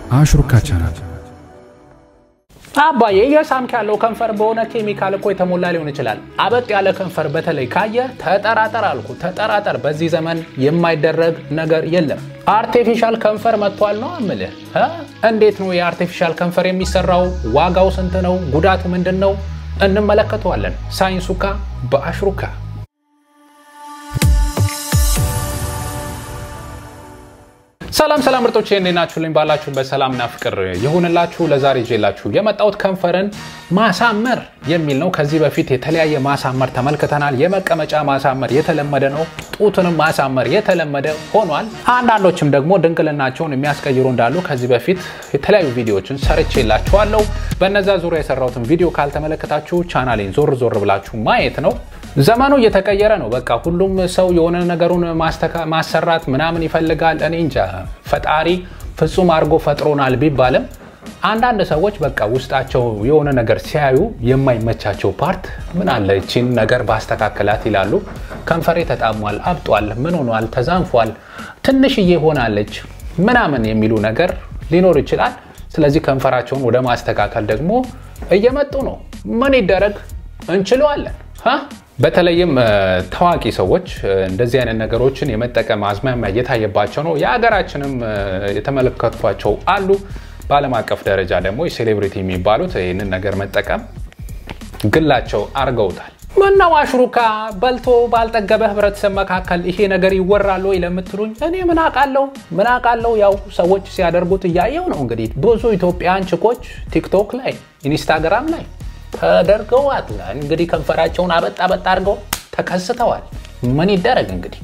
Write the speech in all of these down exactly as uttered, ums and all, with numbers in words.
Ashruka channel. አባዬ የሳምክ ያለው ከንፈር በሆነ ኬሚካል እኮ የተሞላ ሊሆን ይችላል አበጥ ያለ ከንፈር በተለይ ካየ ተጠራጠር አልኩ ተጠራጠር በዚህ ዘመን የማይደረግ ነገር የለም አርቴፊሻል ከንፈር መጥቷል ነው አምልህ እንዴት ነው የአርቴፊሻል ከንፈር የሚሰራው ዋጋው ስንት ነው ጉዳቱ ምንድነው እንመለከተዋለን ሳይንሱካ በአሽሩካ ሰላም ሰላም ምርጦቼ እንደናችሁልኝ ባላችሁ በሰላምና ፍቅር ይሁንላችሁ ለዛሬ ጄላችሁ የመጣውት ከንፈርን ማሳመር የሚል ነው ከዚህ በፊት የተለያየ ማሳመር ተመልክተናል የመቀመጫ ማሳመር የተለመደ ነው ጡትንም ማሳመር የተለመደ ሆኗል አንዳንዶችም ደግሞ ድንቅልናቸውን የሚያስቀይሩ እንዳሉ ከዚህ በፊት የተለያዩ ቪዲዮዎችን ሰርቼላችኋለሁ በእነዛ ዙሪያ የሰራሁትን ቪዲዮ ካልተመለከታችሁ ቻናሌን ዞር ዞር ብላችሁ ማየት ነው ዘመኑ እየተቀየረ ነው በቃ ሁሉም ሰው የሆነ ነገሩን ማሰራት ምናምን ይፈልጋል እኔ እንጃ ፈጣሪ ፍጹም አርጎ ፈጥሮናል ቢባልም አንዳንድ ሰዎች በቃ ውስጣቸው የሆነ ነገር ሲያዩ የማይመቻቸው ፓርት ምን አለ እቺን ነገር ባስተካከላት ይላሉ ከንፈሬ ተጣሟል አብጧል ምን ሆኗል ተዛንፏል ትንሽዬ ሆናለች ምናምን የሚሉ ነገር ሊኖር ይችላል ስለዚህ ከንፈራቸውን ወደ ማስተካከል ደግሞ እየመጡ ነው ምን ይደረግ እንችላለን ሀ በተለይም ታዋቂ ሰዎች እንደዚህ አይነት ነገሮችን የመጠቀም አዝማሚያ እየታየባቸው ነው ያገራችንም የተመለከቷቸው አሉ በዓለም አቀፍ ደረጃ ደግሞ የሴሌብሪቲ የሚባሉት ይሄንን ነገር መጠቀም ግላቸው አርገውታል ማናው አሽሩካ በልቶ ባልጠገበ ህብረተሰብ መካከል ይሄ ነገር ይወራል ወይ ለምትሉኝ እኔ ምን አቃለው ምን አቃለው ያው ሰዎች ሲያደርጉት ያያየው ነው እንግዲህ ብዙ ኢትዮጵያን ችኮች ቲክቶክ ላይ ኢንስታግራም ላይ ተደርገዋል እንግዲህ ከንፈራቸውን አበጣ አበጣ አርገው ተከስተዋል ምን ይደረግ እንግዲህ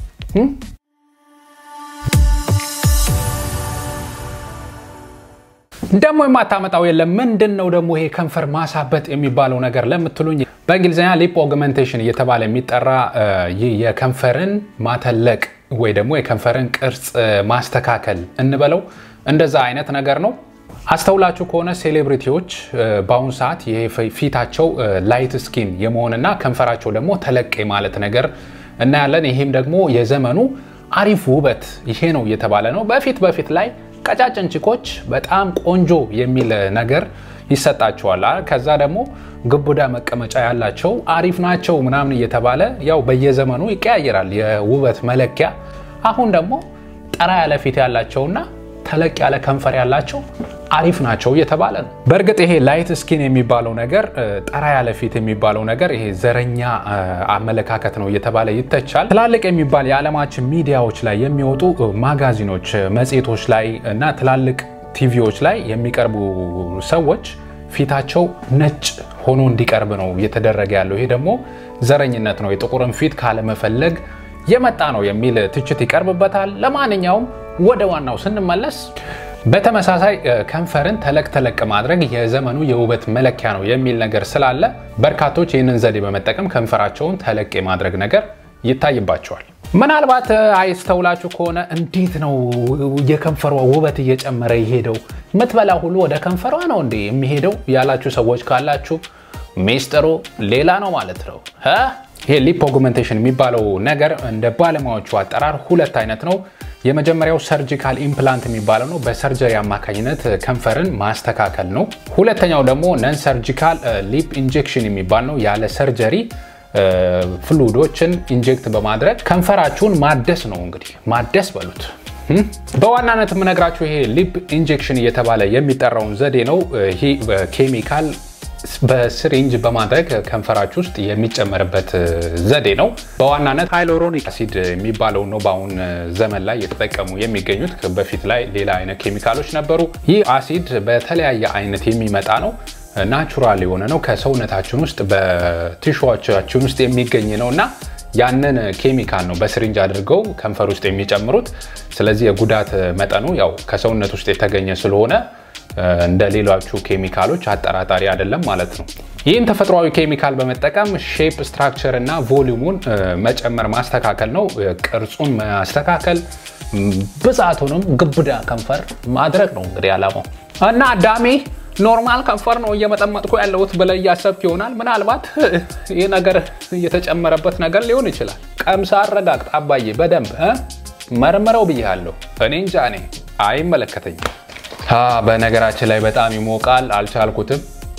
ደሞ የማታመጣው የለም ምንድነው ደሞ ይሄ ከንፈር ማሳበጥ የሚባለው ነገር ለምትሉኝ በእንግሊዘኛ ሊፕ ኦግመንቴሽን እየተባለ የሚጠራ የከንፈርን ማተለቅ ወይ ደሞ የከንፈርን ቅርጽ ማስተካከል እንበለው እንደዛ አይነት ነገር ነው አስተውላችሁ ከሆነ ሴሌብሪቲዎች ባውን ሰዓት የፊታቸው ላይት ስኪን የመሆንና ከንፈራቸው ደግሞ ተለቅ ማለት ነገር እና ያለን ይሄም ደግሞ የዘመኑ አሪፍ ውበት ይሄ ነው እየተባለ ነው በፊት በፊት ላይ ቀጫጭን ቺኮች በጣም ቆንጆ የሚል ነገር ይሰጣቸዋል ከዛ ደግሞ ግቡዳ መቀመጫ ያላቸው አሪፍ ናቸው ምናምን እየተባለ ያው በየዘመኑ ይቀያየራል የውበት መለኪያ አሁን ደግሞ ጠራ ያለ ፊት ያላቸውና ተለቅ ያለ ከንፈር ያላቸው አሪፍ ናቸው እየተባለ ነው በርግጥ ይሄ ላይት ስኪን የሚባለው ነገር ጠራ ያለ ፊት የሚባለው ነገር ይሄ ዘረኛ አመለካከት ነው እየተባለ ይተቻል ትላልቅ የሚባል የዓለማችን ሚዲያዎች ላይ የሚወጡ ማጋዚኖች መጽሔቶች ላይ እና ትላልቅ ቲቪዎች ላይ የሚቀርቡ ሰዎች ፊታቸው ነጭ ሆኖ እንዲቀርብ ነው እየተደረገ ያለው ይሄ ደግሞ ዘረኝነት ነው የጥቁርን ፊት ካለ መፈለግ የመጣ ነው የሚል ትችት ይቀርብበታል ለማንኛውም ወደ ዋናው ስንመለስ በተመሳሳይ ከንፈርን ተለቅ ተለቅ ማድረግ የዘመኑ የውበት መለኪያ ነው የሚል ነገር ስላለ በርካቶች ይህንን ዘዴ በመጠቀም ከንፈራቸውን ተለቅ የማድረግ ነገር ይታይባቸዋል ምናልባት አይስተውላችሁ ከሆነ እንዴት ነው የከንፈሯ ውበት እየጨመረ ይሄደው ምትበላ ሁሉ ወደ ከንፈሯ ነው እንዴ የሚሄደው ያላችሁ ሰዎች ካላችሁ ሚስጥሩ ሌላ ነው ማለት ነው ሀ ይሄ ሊፕ ኦግመንቴሽን የሚባለው ነገር እንደ ባለሙያዎቹ አጠራር ሁለት አይነት ነው የመጀመሪያው ሰርጂካል ኢምፕላንት የሚባለው ነው በሰርጀሪ አማካኝነት ከንፈርን ማስተካከል ነው ሁለተኛው ደግሞ ነን ሰርጂካል ሊፕ ኢንጀክሽን የሚባል ነው ያለ ሰርጀሪ ፍሉዶችን ኢንጀክት በማድረግ ከንፈራችሁን ማደስ ነው እንግዲህ ማደስ በሉት በዋናነት ምነግራችሁ ይሄ ሊፕ ኢንጀክሽን እየተባለ የሚጠራውን ዘዴ ነው ይሄ ኬሚካል በሲሪንጅ በማድረግ ከንፈራችሁ ውስጥ የሚጨመርበት ዘዴ ነው በዋናነት ሃይሎሮኒክ አሲድ የሚባለው ነው ባውን ዘመን ላይ የተጠቀሙ የሚገኙት በፊት ላይ ሌላ አይነት ኬሚካሎች ነበሩ ይህ አሲድ በተለያየ አይነት የሚመጣ ነው ናቹራል የሆነ ነው ከሰውነታችን ውስጥ በቲሹዋችን ውስጥ የሚገኝ ነውና ያንን ኬሚካል ነው በሲሪንጅ አድርገው ከንፈር ውስጥ የሚጨምሩት ስለዚህ የጉዳት መጠኑ ያው ከሰውነት ውስጥ የተገኘ ስለሆነ እንደ ሌሎቹ ኬሚካሎች አጠራጣሪ አይደለም ማለት ነው ይህን ተፈጥሯዊ ኬሚካል በመጠቀም ሼፕ ስትራክቸር እና ቮሊዩሙን መጨመር ማስተካከል ነው ቅርጹን ማስተካከል ብዛቱንም ግብዳ ከንፈር ማድረግ ነው እንግዲህ አላማው እና አዳሜ ኖርማል ከንፈር ነው እየመጠመጥኩ ያለውት በላይ ያሰብክ ይሆናል ምናልባት ይሄ ነገር እየተጨመረበት ነገር ሊሆን ይችላል ቀምሳ አረጋግጥ አባዬ በደንብ መርመረው ብያለሁ እኔ እንጃ እኔ አይመለከተኝም ها በነገራችን ላይ በጣም ይሞቃል አልቻልኩትም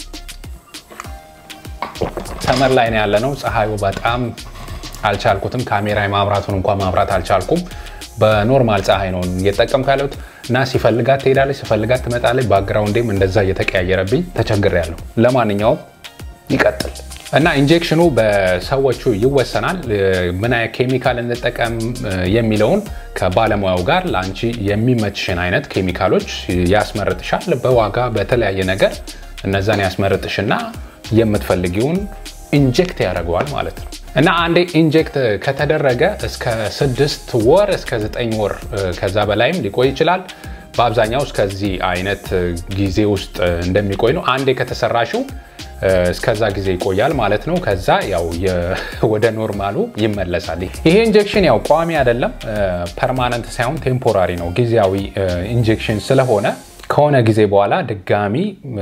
ሰመር ላይ ነው ያለነው ፀሐዩ በጣም አልቻልኩትም ካሜራዬ ማብራቱን እንኳን ማብራት አልቻልኩም በኖርማል ፀሐይ ነው እየተጠቀምኩ ያለሁት እና ሲፈልጋት ትሄዳለች ሲፈልጋት ትመጣለች ባክግራውንዴም እንደዛ እየተቀያየረብኝ ተቸግሬያለሁ ለማንኛውም ይቀጥል እና ኢንጀክሽኑ በሰዎቹ ይወሰናል ምን አይነት ኬሚካል እንጠቀም የሚለውን ከባለሙያው ጋር ላንቺ የሚመችሽን አይነት ኬሚካሎች ያስመርጥሻል በዋጋ በተለያየ ነገር እነዛን ያስመርጥሽና የምትፈልጊውን ኢንጀክት ያደርጋል ማለት ነው እና አንዴ ኢንጀክት ከተደረገ እስከ ስድስት ወር እስከ ዘጠኝ ወር ከዛ በላይም ሊቆይ ይችላል በአብዛኛው እስከዚህ አይነት ጊዜ ውስጥ እንደሚቆይ ነው አንዴ ከተሰራሽው እስከዛ ጊዜ ይቆያል ማለት ነው ከዛ ያው ወደ ኖርማሉ ይመለሳል ይሄ ኢንጀክሽን ያው ቋሚ አይደለም ፐርማነንት ሳይሆን ቴምፖራሪ ነው ጊዜያዊ ኢንጀክሽን ስለሆነ ከሆነ ጊዜ በኋላ ድጋሚ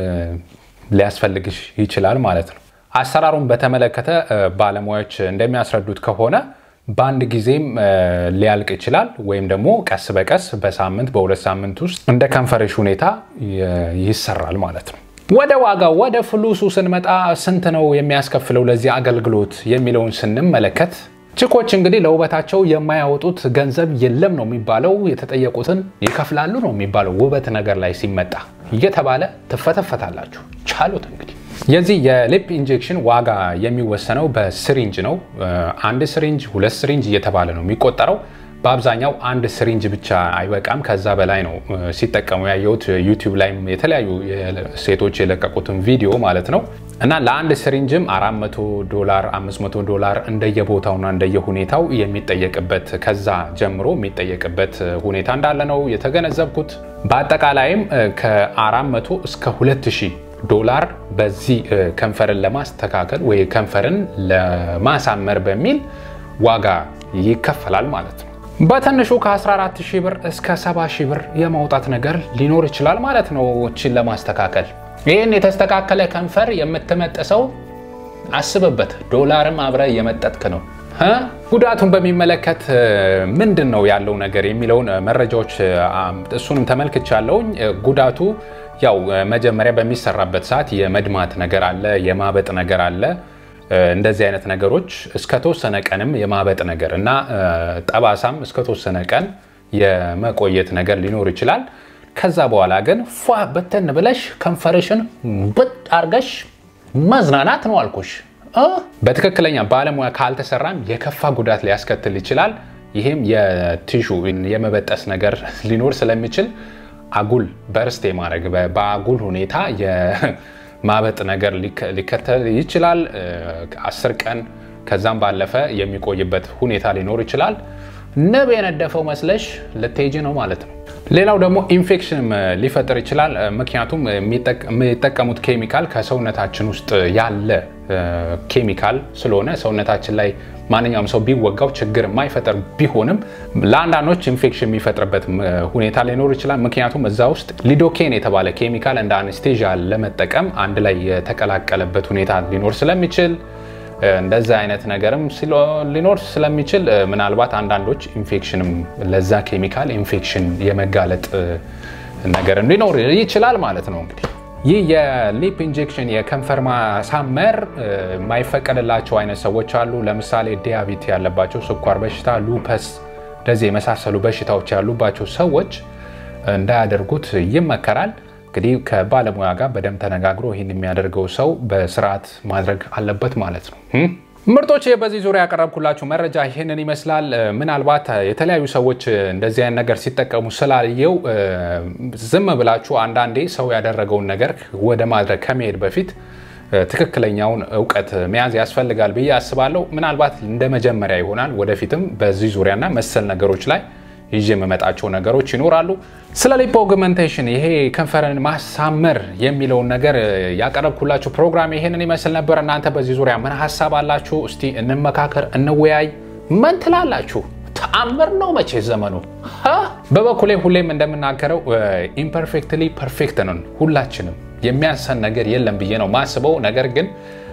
ሊያስፈልግሽ ይችላል ማለት ነው አሰራሩን በተመለከተ ባለሙያዎች እንደሚያስረዱት ከሆነ ባንድ ጊዜም ሊያልቅ ይችላል ወይም ደግሞ ቀስ በቀስ በሳምንት በሁለት ሳምንት ውስጥ እንደ ከንፈርሽ ሁኔታ ይሰራል ማለት ነው ወደ ዋጋው ወደ ፍሉሱ ስንመጣ ስንት ነው የሚያስከፍለው ለዚህ አገልግሎት የሚለውን ስንመለከት ችኮች እንግዲህ ለውበታቸው የማያወጡት ገንዘብ የለም ነው የሚባለው የተጠየቁትን ይከፍላሉ ነው የሚባለው ውበት ነገር ላይ ሲመጣ እየተባለ ተፈተፈታላችሁ ቻሉት እንግዲህ የዚህ የሊፕ ኢንጀክሽን ዋጋ የሚወሰነው በሲሪንጅ ነው አንድ ሲሪንጅ ሁለት ሲሪንጅ እየተባለ ነው የሚቆጠረው በአብዛኛው አንድ ሲሪንጅ ብቻ አይበቃም ከዛ በላይ ነው ሲጠቀሙ ያየሁት ዩቲዩብ ላይ የተለያዩ ሴቶች የለቀቁትን ቪዲዮ ማለት ነው እና ለአንድ ሲሪንጅም አራት መቶ ዶላር አምስት መቶ ዶላር እንደየቦታውና እንደየሁኔታው የሚጠየቅበት ከዛ ጀምሮ የሚጠየቅበት ሁኔታ እንዳለ ነው የተገነዘብኩት በአጠቃላይም ከአራት መቶ እስከ ሁለት ሺህ ዶላር በዚህ ከንፈርን ለማስተካከል ወይ ከንፈርን ለማሳመር በሚል ዋጋ ይከፈላል ማለት ነው በትንሹ ከ14 ሺህ ብር እስከ ሰባ ሺህ ብር የማውጣት ነገር ሊኖር ይችላል ማለት ነው እቺን ለማስተካከል ይሄን የተስተካከለ ከንፈር የምትመጠሰው አስበበት ዶላርም አብረ የመጠጥክ ነው ሀ ጉዳቱን በሚመለከት ምንድነው ያለው ነገር የሚለውን መረጃዎች እሱንም ተመልክቻለሁ ጉዳቱ ያው መጀመሪያ በሚሰራበት ሰዓት የመድማት ነገር አለ የማበጥ ነገር አለ እንደዚህ አይነት ነገሮች እስከ ተወሰነ ቀንም የማበጥ ነገር እና ጠባሳም እስከ ተወሰነ ቀን የመቆየት ነገር ሊኖር ይችላል ከዛ በኋላ ግን ፏ በተን ብለሽ ከንፈርሽን ብጥ አርገሽ ማዝናናት ነው አልኩሽ በትክክለኛ ባለሙያ ካልተሰራም የከፋ ጉዳት ሊያስከትል ይችላል ይሄም የቲሹ የመበጠስ ነገር ሊኖር ስለሚችል አጉል በርስቴ ማድረግ በአጉል ሁኔታ የማበጥ ነገር ሊከተል ይችላል አስር ቀን ከዛም ባለፈ የሚቆይበት ሁኔታ ሊኖር ይችላል ንብ የነደፈው መስለሽ ለቴጂ ነው ማለት ነው ሌላው ደግሞ ኢንፌክሽን ሊፈጠር ይችላል ምክንያቱም የሚጠቀሙት ኬሚካል ከሰውነታችን ውስጥ ያለ ኬሚካል ስለሆነ ሰውነታችን ላይ ማንኛውም ሰው ቢወጋው ችግር የማይፈጠር ቢሆንም ለአንዳንዶች ኢንፌክሽን የሚፈጥርበት ሁኔታ ሊኖር ይችላል ምክንያቱም እዛ ውስጥ ሊዶኬን የተባለ ኬሚካል እንደ አነስቴዥያ ለመጠቀም አንድ ላይ የተቀላቀለበት ሁኔታ ሊኖር ስለሚችል እንደዛ አይነት ነገርም ሊኖር ስለሚችል ምናልባት አንዳንዶች ኢንፌክሽንም ለዛ ኬሚካል ኢንፌክሽን የመጋለጥ ነገር ሊኖር ይችላል ማለት ነው እንግዲህ ይህ የሊፕ ኢንጀክሽን የከንፈር ማሳመር ማይፈቀድላቸው አይነት ሰዎች አሉ ለምሳሌ ዲያቤት ያለባቸው ስኳር በሽታ ሉፐስ እንደዚህ የመሳሰሉ በሽታዎች ያሉባቸው ሰዎች እንዳያደርጉት ይመከራል እንግዲህ ከባለሙያ ጋር በደም ተነጋግሮ ይሄን የሚያደርገው ሰው በስርዓት ማድረግ አለበት ማለት ነው ምርጦች በዚህ ዙሪያ ያቀርብኩላችሁ መረጃ ይሄንን ይመስላል ምናልባት የተለያዩ ሰዎች እንደዚህ አይነት ነገር ሲጠቀሙ ስላልየው ዝም ብላችሁ አንዳንዴ ሰው ያደረገውን ነገር ወደ ማድረግ ከመሄድ በፊት ትክክለኛውን ዕውቀት መያዝ ያስፈልጋል ብዬ አስባለሁ ምናልባት እንደመጀመሪያ ይሆናል ወደፊትም በዚህ ዙሪያና መሰል ነገሮች ላይ ይዤ መመጣቸው ነገሮች ይኖራሉ ስለ ሊፕ ኦግመንቴሽን ይሄ ከንፈርን ማሳመር የሚለው ነገር ያቀርብኩላችሁ ፕሮግራም ይሄንን ይመስል ነበር እናንተ በዚህ ዙሪያ ምን ሐሳብ አላችሁ እስቲ እንመካከር እንወያይ ምን ትላላችሁ ተአምር ነው መቼ ዘመኑ በበኩሌ ሁሌም እንደምናከረው ኢምፐርፌክትሊ ፐርፌክት ነን ሁላችንም የሚያንሰን ነገር የለም ብዬ ነው ማስበው ነገር ግን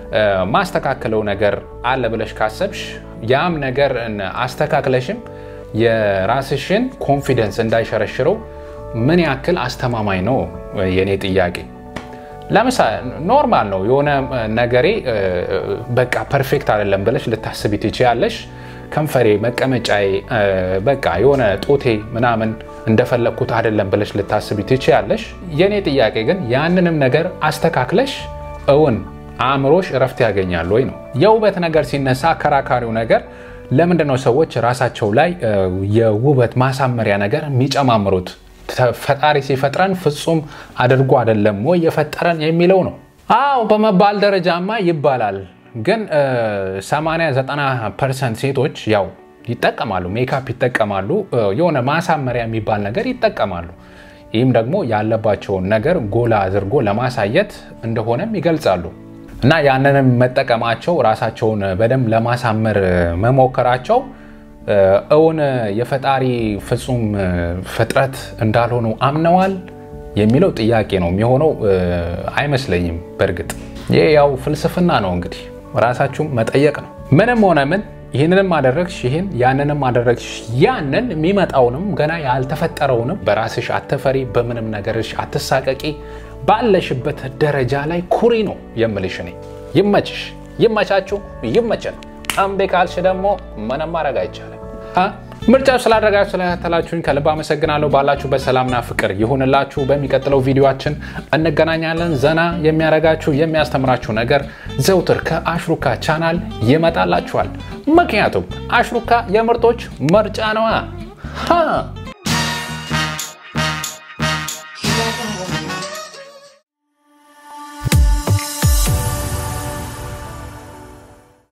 ማስተካከለው ነገር አለ ብለሽ ካሰብሽ ያም ነገር አስተካክለሽም የራስሽን ኮንፊደንስ እንዳይሸረሽረው ምን ያክል አስተማማኝ ነው የኔ ጥያቄ ለምሳሌ ኖርማል ነው የሆነ ነገሬ በቃ ፐርፌክት አይደለም ብለሽ ልታስቢ ትችያለሽ ከንፈሬ መቀመጫዬ በቃ የሆነ ጦቴ ምናምን እንደፈለኩት አይደለም ብለሽ ልታስቢ ትችያለሽ የኔ ጥያቄ ግን ያንንም ነገር አስተካክለሽ እውን አእምሮሽ ረፍት ያገኛል ወይ ነው የውበት ነገር ሲነሳ ከራካሪው ነገር ለምንድን ነው ሰዎች ራሳቸው ላይ የውበት ማሳመሪያ ነገር የሚጨማምሩት ፈጣሪ ሲፈጥረን ፍጹም አድርጎ አይደለም ወይ የፈጠረን የሚለው ነው አው በመባል ደረጃማ ይባላል ግን ሰማንያ ዘጠና ፐርሰንት ሴቶች ያው ይጠቀማሉ ሜካፕ ይጠቀማሉ የሆነ ማሳመሪያ የሚባል ነገር ይጠቀማሉ ይህም ደግሞ ያለባቸው ነገር ጎላ አድርጎ ለማሳየት እንደሆነም ይገልጻሉ እና ያንንም መጠቀማቸው ራሳቸውን በደም ለማሳመር መሞከራቸው እውን የፈጣሪ ፍጹም ፍጥረት እንዳልሆኑ አምነዋል የሚለው ጥያቄ ነው የሚሆነው አይመስለኝም በርግጥ ይሄ ያው ፍልስፍና ነው እንግዲህ ራሳችሁ መጠየቅ ነው ምንም ሆነ ምን ይሄንንም አደረግሽ ይሄን ያንንም አደረግሽ ያንን የሚመጣውንም ገና ያልተፈጠረውንም በራስሽ አትፈሪ በምንም ነገርሽ አትሳቀቂ ባለሽበት ደረጃ ላይ ኩሪ ነው የምልሽ ነኝ ይመችሽ ይመቻችሁ ይመቸን አምቤ ካልሽ ደግሞ ምንም ማድረግ አይቻልም ምርጫ ስላደረጋችሁ ስለተላችሁኝ ከልብ አመሰግናለሁ ባላችሁ በሰላምና ፍቅር ይሁንላችሁ በሚቀጥለው ቪዲዮአችን እንገናኛለን ዘና የሚያረጋችሁ የሚያስተምራችሁ ነገር ዘውትር ከአሽሩካ ቻናል ይመጣላችኋል ምክንያቱም አሽሩካ የምርጦች ምርጫ ነው